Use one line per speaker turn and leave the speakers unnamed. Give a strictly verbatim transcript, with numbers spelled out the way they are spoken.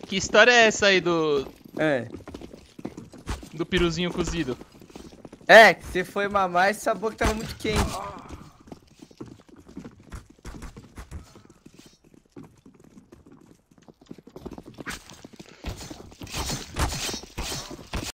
Que história é essa aí do...
É.
do piruzinho cozido?
É, que você foi mamar e essa boca tava muito quente.